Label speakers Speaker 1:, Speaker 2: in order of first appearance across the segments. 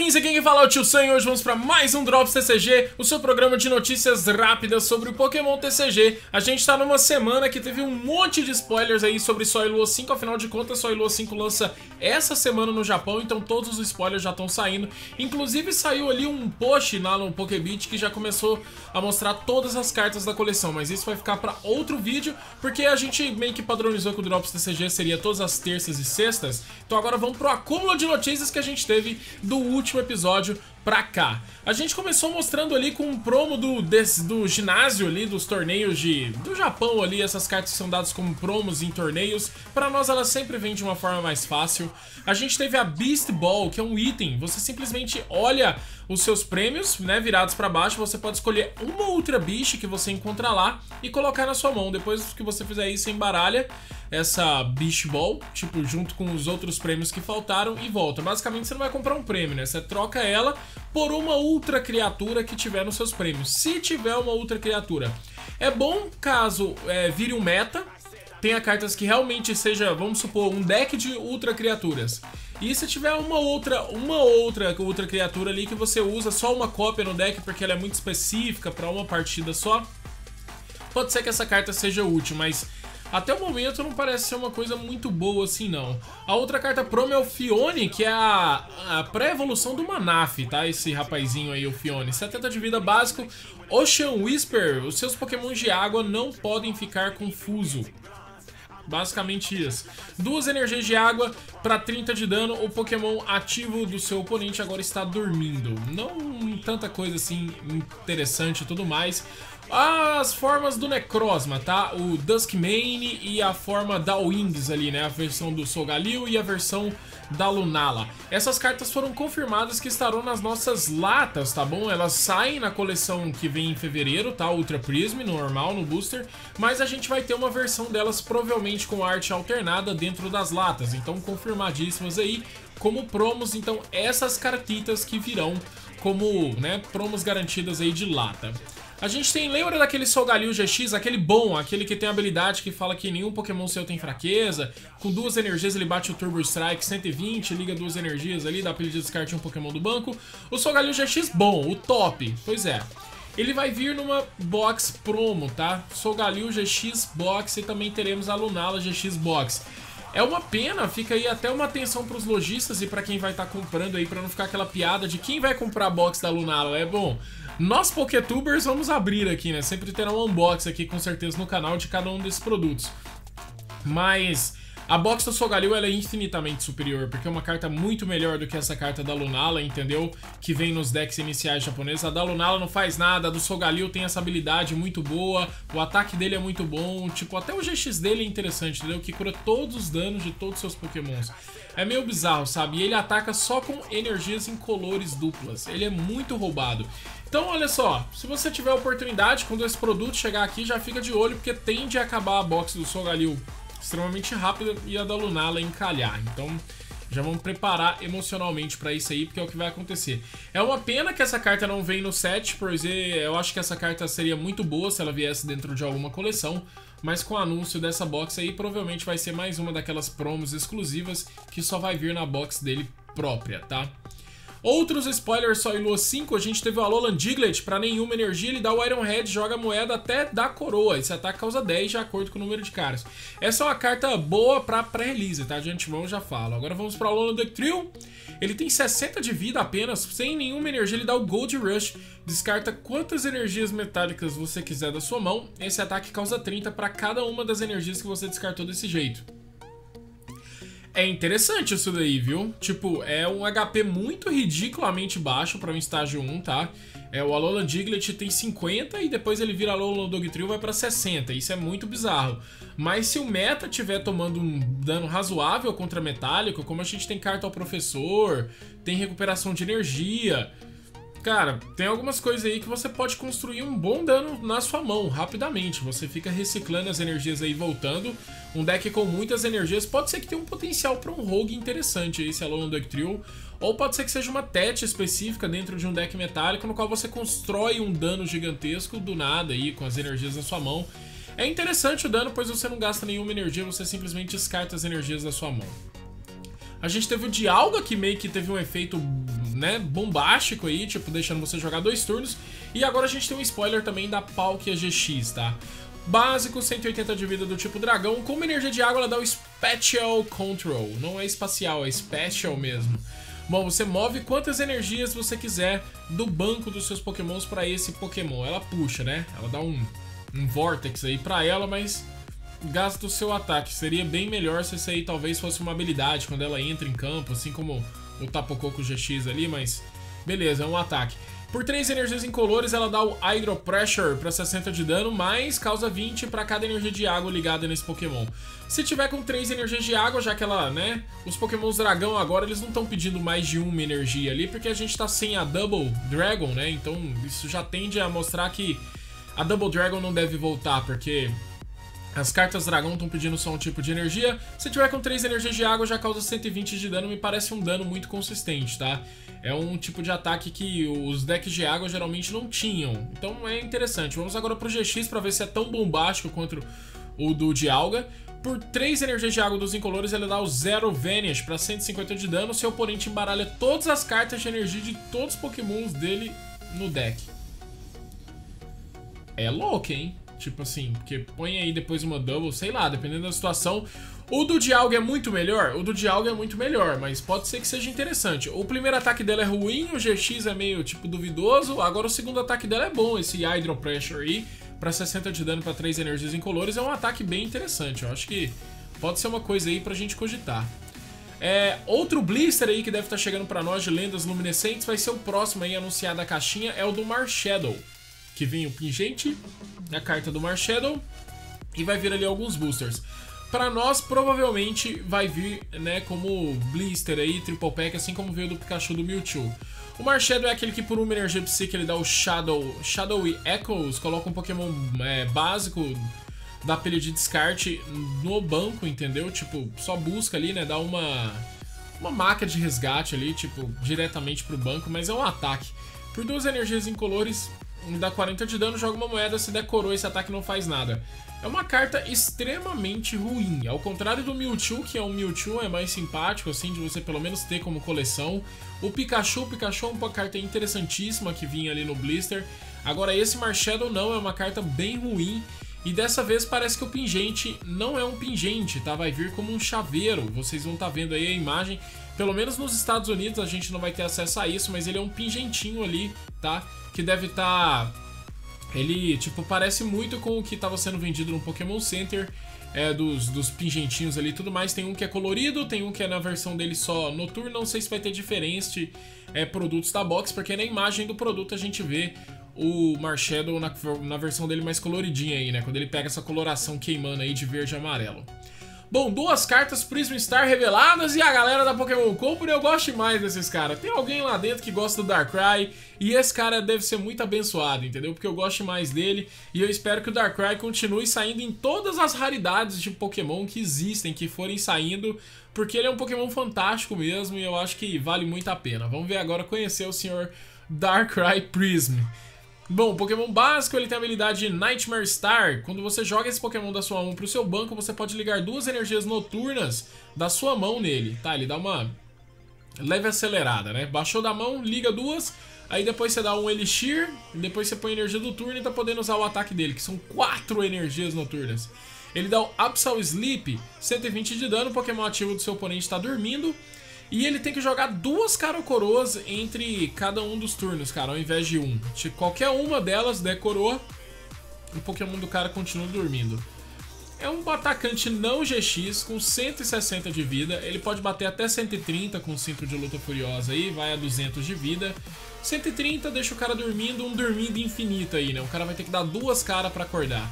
Speaker 1: Gamers, aqui quem fala é o Tio Sam e hoje vamos para mais um Drops TCG, o seu programa de notícias rápidas sobre o Pokémon TCG. A gente tá numa semana que teve um monte de spoilers aí sobre Sol e Lua 5, afinal de contas Sol e Lua 5 lança essa semana no Japão, então todos os spoilers já estão saindo. Inclusive saiu ali um post lá no Pokébit que já começou a mostrar todas as cartas da coleção, mas isso vai ficar para outro vídeo, porque a gente meio que padronizou que o Drops TCG seria todas as terças e sextas, então agora vamos pro acúmulo de notícias que a gente teve do último episódio pra cá. A gente começou mostrando ali com um promo do ginásio ali, dos torneios do Japão ali, essas cartas que são dadas como promos em torneios. Pra nós elas sempre vêm de uma forma mais fácil. A gente teve a Beast Ball, que é um item, você simplesmente olha os seus prêmios, né, virados pra baixo, você pode escolher uma Ultra Beast que você encontra lá e colocar na sua mão. Depois que você fizer isso, você embaralha essa Beast Ball, tipo, junto com os outros prêmios que faltaram e volta. Basicamente você não vai comprar um prêmio, né, você troca ela por uma Ultra Criatura que tiver nos seus prêmios, se tiver uma Ultra Criatura. É bom caso vire um meta, tenha cartas que realmente seja, vamos supor, um deck de Ultra Criaturas. E se tiver uma outra Ultra Criatura ali que você usa só uma cópia no deck porque ela é muito específica para uma partida só, pode ser que essa carta seja útil, mas até o momento não parece ser uma coisa muito boa assim não. A outra carta promo é o Phione, que é a pré-evolução do Manaphy, tá? Esse rapazinho aí, o Phione. 70 de vida básico, Ocean Whisper. Os seus pokémons de água não podem ficar confuso. Basicamente isso. 2 energias de água para 30 de dano. O Pokémon ativo do seu oponente agora está dormindo. Não tanta coisa assim interessante e tudo mais. As formas do Necrozma, tá? O Duskmane e a forma da Wings ali, né? A versão do Solgaleo e a versão da Lunala. Essas cartas foram confirmadas que estarão nas nossas latas, tá bom? Elas saem na coleção que vem em fevereiro, tá? Ultra Prism, normal, no booster. Mas a gente vai ter uma versão delas provavelmente com arte alternada dentro das latas. Então confirmadíssimas aí como promos. Então essas cartitas que virão como, né, promos garantidas aí de lata. A gente tem, lembra daquele Solgaleo GX, aquele bom, aquele que tem a habilidade que fala que nenhum Pokémon seu tem fraqueza, com 2 energias ele bate o Turbo Strike 120, liga 2 energias ali, dá pra ele descartar um Pokémon do banco. O Solgaleo GX bom, o top, pois é. Ele vai vir numa box promo, tá? Solgaleo GX Box e também teremos a Lunala GX Box. É uma pena, fica aí até uma atenção para os lojistas e para quem vai estar comprando aí, para não ficar aquela piada de quem vai comprar a box da Lunala. É bom, nós Poketubers vamos abrir aqui, né? Sempre terá um unboxing aqui com certeza no canal de cada um desses produtos. Mas a box do Solgaleo ela é infinitamente superior, porque é uma carta muito melhor do que essa carta da Lunala, entendeu? Que vem nos decks iniciais japoneses. A da Lunala não faz nada, a do Solgaleo tem essa habilidade muito boa, o ataque dele é muito bom, tipo, até o GX dele é interessante, entendeu? Que cura todos os danos de todos os seus pokémons. É meio bizarro, sabe? E ele ataca só com energias incolores duplas, ele é muito roubado. Então, olha só, se você tiver a oportunidade, quando esse produto chegar aqui, já fica de olho, porque tende a acabar a box do Solgaleo extremamente rápida e a da Lunala encalhar. Então já vamos preparar emocionalmente pra isso aí, porque é o que vai acontecer. É uma pena que essa carta não vem no set, pois eu acho que essa carta seria muito boa se ela viesse dentro de alguma coleção, mas com o anúncio dessa box aí, provavelmente vai ser mais uma daquelas promos exclusivas que só vai vir na box dele própria, tá? Outros spoilers Sol e Lua 5, a gente teve o Alolan Diglett, para nenhuma energia, ele dá o Iron Head, joga a moeda até dar coroa, esse ataque causa 10 de acordo com o número de caras. Essa é uma carta boa para pré-release, tá? De antemão eu já falo. Agora vamos para o Alolan Ductrio, ele tem 60 de vida apenas, sem nenhuma energia, ele dá o Gold Rush, descarta quantas energias metálicas você quiser da sua mão, esse ataque causa 30 para cada uma das energias que você descartou desse jeito. É interessante isso daí, viu? Tipo, é um HP muito ridiculamente baixo para um estágio 1, tá? O Alolan Diglett tem 50 e depois ele vira Alolan Dugtrio e vai para 60. Isso é muito bizarro. Mas se o meta estiver tomando um dano razoável contra metálico, como a gente tem carta ao professor, tem recuperação de energia, cara, tem algumas coisas aí que você pode construir um bom dano na sua mão, rapidamente. Você fica reciclando as energias aí, voltando. Um deck com muitas energias pode ser que tenha um potencial para um rogue interessante aí, esse Alolan Ductrio. Ou pode ser que seja uma TET específica dentro de um deck metálico, no qual você constrói um dano gigantesco do nada aí, com as energias na sua mão. É interessante o dano, pois você não gasta nenhuma energia, você simplesmente descarta as energias da sua mão. A gente teve o Dialga, que meio que teve um efeito, né, bombástico aí, tipo, deixando você jogar 2 turnos. E agora a gente tem um spoiler também da Palkia GX, tá? Básico, 180 de vida do tipo dragão. Como energia de água, ela dá o Special Control. Não é espacial, é Special mesmo. Bom, você move quantas energias você quiser do banco dos seus pokémons pra esse pokémon. Ela puxa, né? Ela dá um Vortex aí pra ela, mas gasta o seu ataque. Seria bem melhor se isso aí talvez fosse uma habilidade quando ela entra em campo, assim como o Tapu Koko GX ali, mas beleza, é um ataque. Por 3 energias incolores, ela dá o Hydro Pressure para 60 de dano, mas causa 20 para cada energia de água ligada nesse Pokémon. Se tiver com 3 energias de água, já que ela, né, os Pokémons dragão agora, eles não estão pedindo mais de uma energia ali, porque a gente tá sem a Double Dragon, né, então isso já tende a mostrar que a Double Dragon não deve voltar, porque as cartas dragão estão pedindo só um tipo de energia. Se tiver com 3 energias de água, já causa 120 de dano, me parece um dano muito consistente, tá? É um tipo de ataque que os decks de água geralmente não tinham. Então é interessante. Vamos agora pro GX para ver se é tão bombástico quanto o do Dialga. Por 3 energias de água dos incolores, ele dá o Zero Vanish para 150 de dano. Seu oponente embaralha todas as cartas de energia de todos os pokémons dele no deck. É louco, hein? Tipo assim, porque põe aí depois uma double, sei lá, dependendo da situação. O do Dialga é muito melhor? O do Dialga é muito melhor, mas pode ser que seja interessante. O primeiro ataque dela é ruim, o GX é meio, tipo, duvidoso. Agora o segundo ataque dela é bom, esse Hydro Pressure aí, pra 60 de dano pra 3 energias incolores. É um ataque bem interessante, eu acho que pode ser uma coisa aí pra gente cogitar. Outro blister aí que deve estar chegando pra nós de lendas luminescentes vai ser o próximo aí anunciado da caixinha, é o do Marshadow. Que vem o pingente, a carta do Marshadow, e vai vir ali alguns boosters. Pra nós, provavelmente, vai vir, né, como blister aí, triple pack, assim como veio do Pikachu do Mewtwo. O Marshadow é aquele que por uma energia psíquica ele dá o Shadow Echoes, coloca um Pokémon básico da pilha de descarte no banco, entendeu? Tipo, só busca ali, né, dá uma máquina de resgate ali, tipo, diretamente pro banco, mas é um ataque. Por 2 energias incolores, dá 40 de dano, joga uma moeda, se der coroa, esse ataque não faz nada. É uma carta extremamente ruim, ao contrário do Mewtwo, que é um Mewtwo, é mais simpático, assim, de você pelo menos ter como coleção. O Pikachu é uma carta interessantíssima que vinha ali no blister. Agora esse Marshadow não, é uma carta bem ruim. E dessa vez parece que o pingente não é um pingente, tá? Vai vir como um chaveiro, vocês vão estar vendo aí a imagem. Pelo menos nos Estados Unidos a gente não vai ter acesso a isso, mas ele é um pingentinho ali, tá? Que deve estar... Ele, tipo, parece muito com o que estava sendo vendido no Pokémon Center, dos pingentinhos ali e tudo mais. Tem um que é colorido, tem um que é na versão dele só noturno. Não sei se vai ter diferente produtos da box, porque na imagem do produto a gente vê o Marshadow na versão dele mais coloridinha aí, né? Quando ele pega essa coloração queimando aí de verde e amarelo. Bom, 2 cartas Prism Star reveladas e a galera da Pokémon Company, eu gosto demais desses caras. Tem alguém lá dentro que gosta do Darkrai e esse cara deve ser muito abençoado, entendeu? Porque eu gosto mais dele e eu espero que o Darkrai continue saindo em todas as raridades de Pokémon que existem, que forem saindo, porque ele é um Pokémon fantástico mesmo e eu acho que vale muito a pena. Vamos ver agora, conhecer o senhor Darkrai Prism. Bom, o Pokémon básico ele tem a habilidade Nightmare Star. Quando você joga esse Pokémon da sua mão pro seu banco, você pode ligar 2 energias noturnas da sua mão nele, tá? Ele dá uma leve acelerada, né? Baixou da mão, liga 2, aí depois você dá um Elixir, depois você põe energia do turno e tá podendo usar o ataque dele, que são 4 energias noturnas. Ele dá o Absol Sleep, 120 de dano, o Pokémon ativo do seu oponente tá dormindo. E ele tem que jogar 2 Coroas entre cada um dos turnos, cara, ao invés de um. Se qualquer uma delas der coroa, o Pokémon do cara continua dormindo. É um atacante não GX com 160 de vida. Ele pode bater até 130 com o cinto de luta furiosa aí, vai a 200 de vida. 130 deixa o cara dormindo, um dormindo infinito aí, né? O cara vai ter que dar 2 caras pra acordar.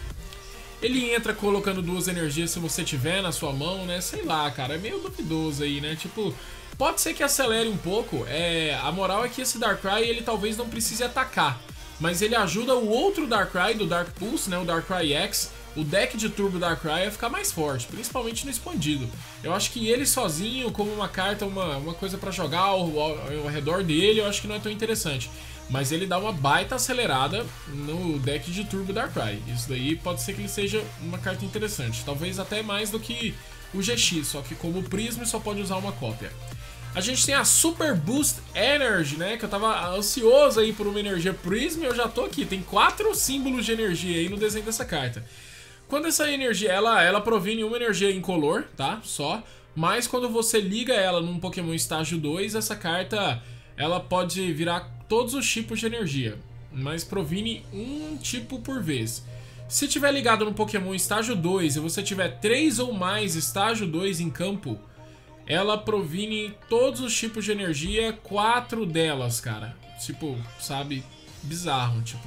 Speaker 1: Ele entra colocando 2 energias se você tiver na sua mão, né? Sei lá, cara, é meio duvidoso aí, né? Tipo, pode ser que acelere um pouco. A moral é que esse Darkrai, ele talvez não precise atacar. Mas ele ajuda o outro Darkrai, do Dark Pulse, né? O Darkrai X, o deck de Turbo Darkrai ia ficar mais forte, principalmente no expandido. Eu acho que ele sozinho, como uma carta, uma coisa pra jogar ao redor dele, eu acho que não é tão interessante. Mas ele dá uma baita acelerada no deck de Turbo Darkrai. Isso daí pode ser que ele seja uma carta interessante. Talvez até mais do que o GX, só que como Prisma só pode usar uma cópia. A gente tem a Super Boost Energy, né? Que eu tava ansioso aí por uma energia Prisma e eu já tô aqui. Tem 4 símbolos de energia aí no desenho dessa carta. Quando essa energia, ela provém uma energia incolor, tá? Só. Mas quando você liga ela num Pokémon estágio 2, essa carta, ela pode virar todos os tipos de energia. Mas provém um tipo por vez. Se tiver ligado no Pokémon estágio 2 e você tiver 3 ou mais estágio 2 em campo, ela provém todos os tipos de energia, 4 delas, cara. Tipo, sabe? Bizarro, tipo.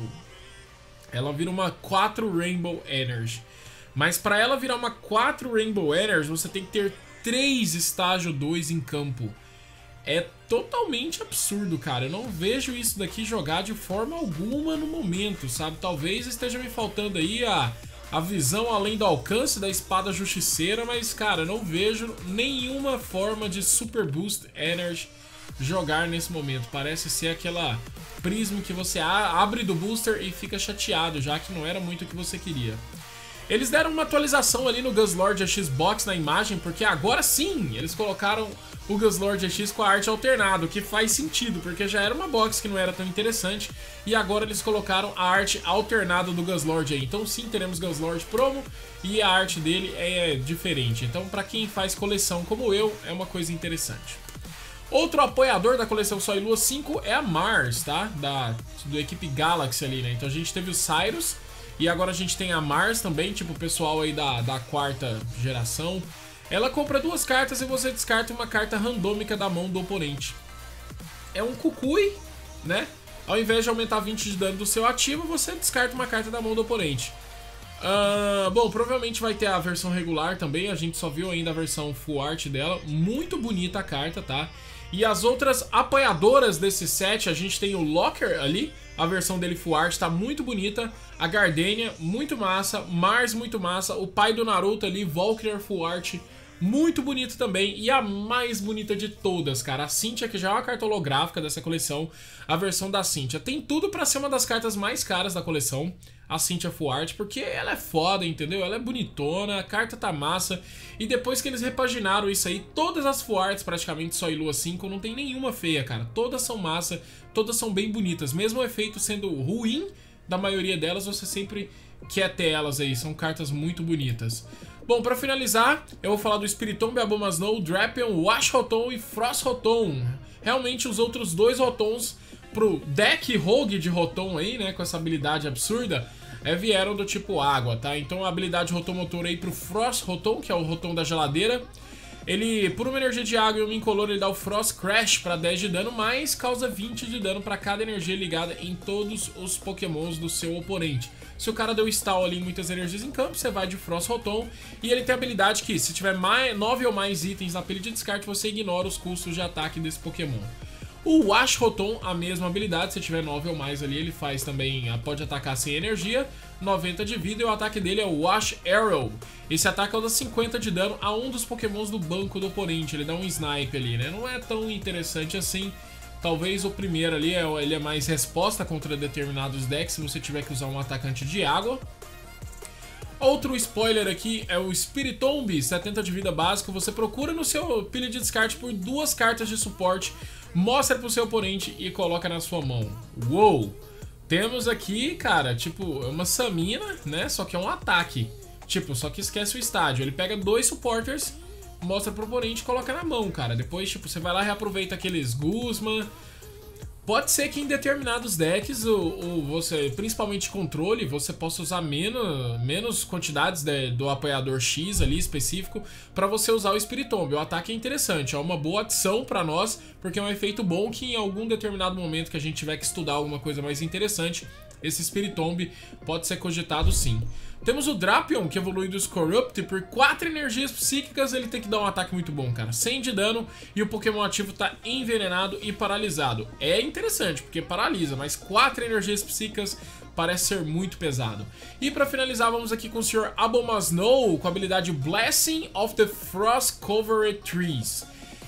Speaker 1: Ela vira uma 4 Rainbow Energy. Mas pra ela virar uma 4 Rainbow Energy, você tem que ter 3 estágio 2 em campo. É totalmente absurdo, cara. Eu não vejo isso daqui jogar de forma alguma no momento, sabe? Talvez esteja me faltando aí a visão além do alcance da espada justiceira, mas, cara, eu não vejo nenhuma forma de Super Boost Energy jogar nesse momento. Parece ser aquela Prisma que você abre do booster e fica chateado, já que não era muito o que você queria. Eles deram uma atualização ali no Guzzlord EX Box na imagem, porque agora sim eles colocaram o Guzzlord EX com a arte alternada, o que faz sentido, porque já era uma box que não era tão interessante, e agora eles colocaram a arte alternada do Guzzlord aí. Então sim, teremos Guzzlord promo, e a arte dele é diferente. Então pra quem faz coleção como eu, é uma coisa interessante. Outro apoiador da coleção Sol e Lua 5 é a Mars, tá? Do equipe Galaxy ali, né? Então a gente teve o Cyrus, e agora a gente tem a Mars também, tipo o pessoal aí da quarta geração. Ela compra 2 cartas e você descarta uma carta randômica da mão do oponente. É um Kukui, né? Ao invés de aumentar 20 de dano do seu ativo, você descarta uma carta da mão do oponente. Bom, provavelmente vai ter a versão regular também, a gente só viu ainda a versão full art dela. Muito bonita a carta, tá? E as outras apoiadoras desse set, a gente tem o Locker ali, a versão dele full art tá muito bonita. A Gardenia, muito massa. Mars, muito massa. O pai do Naruto ali, Valkyrie full art, muito bonito também. E a mais bonita de todas, cara, a Cynthia, que já é uma carta holográfica dessa coleção. A versão da Cynthia tem tudo pra ser uma das cartas mais caras da coleção, a Cynthia full art, porque ela é foda, entendeu? Ela é bonitona, a carta tá massa. E depois que eles repaginaram isso aí, todas as full arts praticamente Sol e Lua 5 não tem nenhuma feia, cara. Todas são massa, todas são bem bonitas. Mesmo o efeito sendo ruim da maioria delas, você sempre quer ter elas aí. São cartas muito bonitas. Bom, pra finalizar, eu vou falar do Spiritomb, Abomasnow, Drapion, Wash Rotom e Frost Rotom. Realmente os outros 2 Rotons pro deck Rogue de Rotom aí, né, com essa habilidade absurda, vieram do tipo água, tá? Então a habilidade Rotomotor aí pro Frost Rotom, que é o Rotom da geladeira, ele, por uma energia de água e uma incolor, ele dá o Frost Crash pra 10 de dano, mas causa 20 de dano pra cada energia ligada em todos os pokémons do seu oponente. Se o cara deu stall ali em muitas energias em campo, você vai de Frost Rotom, e ele tem a habilidade que, se tiver 9 ou mais itens na pilha de descarte, você ignora os custos de ataque desse pokémon. O Wash Rotom, a mesma habilidade, se tiver 9 ou mais ali, ele faz também, pode atacar sem energia, 90 de vida, e o ataque dele é o Wash Arrow. Esse ataque causa 50 de dano a um dos pokémons do banco do oponente, ele dá um snipe ali, né? Não é tão interessante assim, talvez o primeiro ali, ele é mais resposta contra determinados decks, se você tiver que usar um atacante de água. Outro spoiler aqui é o Spiritomb, 70 de vida básico, você procura no seu pilha de descarte por 2 cartas de suporte, mostra pro seu oponente e coloca na sua mão. Uou! Temos aqui, cara, tipo, uma Samina, né? Só que é um ataque. Tipo, só que esquece o estádio. Ele pega 2 supporters, mostra pro oponente e coloca na mão, cara. Depois, tipo, você vai lá e reaproveita aqueles Guzma. Pode ser que em determinados decks, você, principalmente controle, você possa usar menos quantidades do apoiador X ali específico para você usar o Spiritomb. O ataque é interessante, é uma boa adição para nós, porque é um efeito bom que em algum determinado momento que a gente tiver que estudar alguma coisa mais interessante, esse Spiritomb pode ser cogitado sim. Temos o Drapion, que evolui dos Corrupt, por 4 energias psíquicas, ele tem que dar um ataque muito bom, cara. 100 de dano e o Pokémon ativo tá envenenado e paralisado. É interessante, porque paralisa, mas 4 energias psíquicas parece ser muito pesado. E pra finalizar, vamos aqui com o Sr. Abomasnow, com a habilidade Blessing of the Frost-Covered Trees.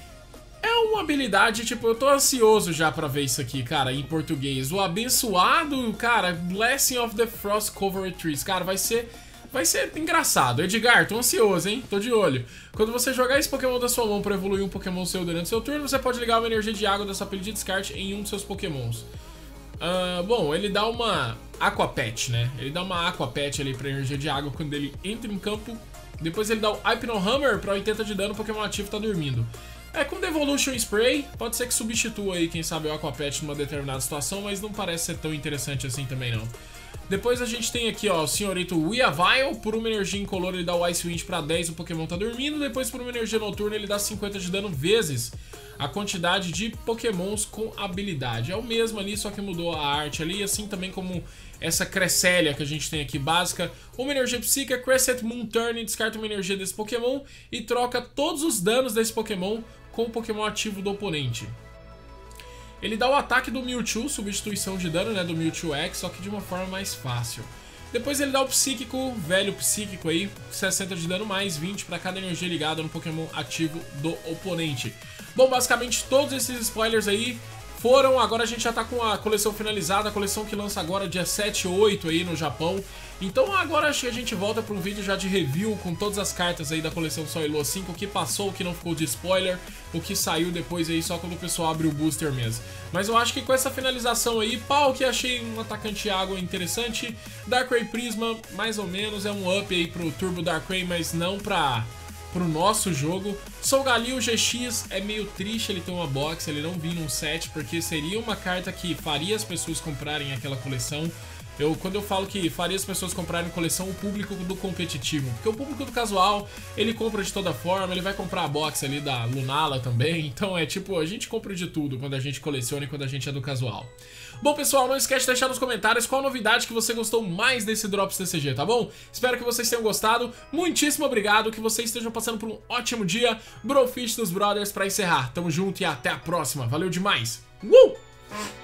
Speaker 1: É uma habilidade, tipo, eu tô ansioso já pra ver isso aqui, cara, em português. O abençoado, cara, Blessing of the Frost-Covered Trees. Cara, vai ser engraçado. Edgar, tô ansioso, hein? Tô de olho. Quando você jogar esse Pokémon da sua mão pra evoluir um Pokémon seu durante seu turno, você pode ligar uma energia de água da sua pilha de descarte em um dos seus Pokémons. Bom, ele dá uma Aqua Pet, né? Ele dá uma Aqua Pet ali pra energia de água quando ele entra em campo. Depois ele dá o Hypno Hammer pra 80 de dano, o Pokémon ativo tá dormindo. Com Devolution Spray, pode ser que substitua aí, quem sabe, o Aqua Pet numa determinada situação, mas não parece ser tão interessante assim também não. Depois a gente tem aqui, ó, o senhorito Weavile. Por uma energia incolor ele dá o Ice Wind pra 10, o Pokémon tá dormindo. Depois por uma energia noturna ele dá 50 de dano vezes a quantidade de Pokémons com habilidade. É o mesmo ali, só que mudou a arte ali, assim também como essa Cresselia que a gente tem aqui básica. Uma energia psíquica, Crescent Moon Turn, descarta uma energia desse Pokémon e troca todos os danos desse Pokémon com o Pokémon ativo do oponente. Ele dá o ataque do Mewtwo, substituição de dano, né, do Mewtwo X, só que de uma forma mais fácil. Depois ele dá o Psíquico, velho Psíquico aí, 60 de dano mais 20 para cada energia ligada no Pokémon ativo do oponente. Bom, basicamente todos esses spoilers aí foram, agora a gente já tá com a coleção finalizada, a coleção que lança agora dia 7 e 8 aí no Japão. Então agora acho que a gente volta para um vídeo já de review com todas as cartas aí da coleção Sol e Lua 5, o que passou, o que não ficou de spoiler, o que saiu depois aí só quando o pessoal abre o booster mesmo. Mas eu acho que com essa finalização aí, pau, que achei um atacante água interessante. Darkrai Prisma, mais ou menos, é um up aí pro Turbo Darkrai, mas não pro nosso jogo. Solgaleo GX é meio triste ele ter uma box, ele não vir num set, porque seria uma carta que faria as pessoas comprarem aquela coleção. Quando eu falo que faria as pessoas comprarem coleção, o público do competitivo, porque o público do casual, ele compra de toda forma, ele vai comprar a box ali da Lunala também, então é tipo, a gente compra de tudo quando a gente coleciona e quando a gente é do casual. Bom, pessoal, não esquece de deixar nos comentários qual novidade que você gostou mais desse Drops TCG, tá bom? Espero que vocês tenham gostado, muitíssimo obrigado, que vocês estejam passando por um ótimo dia. Brofist dos Brothers pra encerrar, tamo junto e até a próxima, valeu demais!